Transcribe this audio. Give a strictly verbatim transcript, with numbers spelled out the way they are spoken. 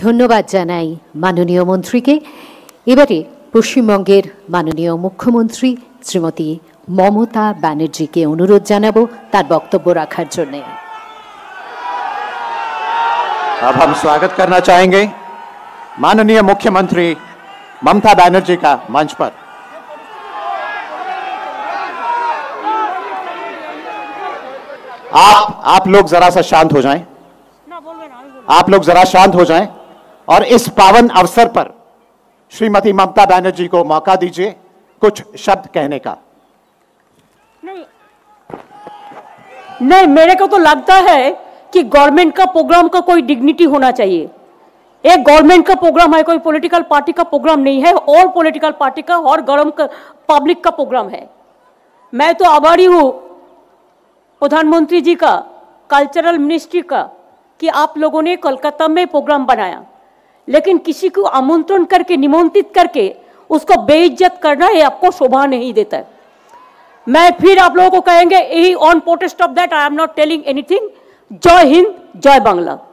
ধন্যবাদ জানাই মাননীয় মন্ত্রীকে। এবারে পশ্চিমবঙ্গের মাননীয় মুখ্যমন্ত্রী শ্রীমতী মমতা ব্যানার্জিকে অনুরোধ জানাবো তার বক্তব্য রাখার জন্য। अब हम स्वागत करना चाहेंगे माननीय मुख्यमंत्री ममता बनर्जी का मंच पर। आप आप लोग जरा सा शांत हो जाएं, आप लोग जरा शांत हो जाएं और इस पावन अवसर पर श्रीमती ममता बनर्जी को मौका दीजिए कुछ शब्द कहने का। नहीं नहीं, मेरे को तो लगता है कि गवर्नमेंट का प्रोग्राम का कोई डिग्निटी होना चाहिए। एक गवर्नमेंट का प्रोग्राम है, कोई पॉलिटिकल पार्टी का प्रोग्राम नहीं है, और पॉलिटिकल पार्टी का और गवर्नमेंट का पब्लिक का प्रोग्राम है। मैं तो आभारी हूँ प्रधानमंत्री जी का, कल्चरल मिनिस्ट्री का, कि आप लोगों ने कोलकाता में प्रोग्राम बनाया, लेकिन किसी को आमंत्रण करके, निमंत्रित करके उसको बेइज्जत करना ये आपको शोभा नहीं देता है। मैं फिर आप लोगों को कहेंगे, on protest of that I am not telling anything. जय हिंद, जय बांग्ला।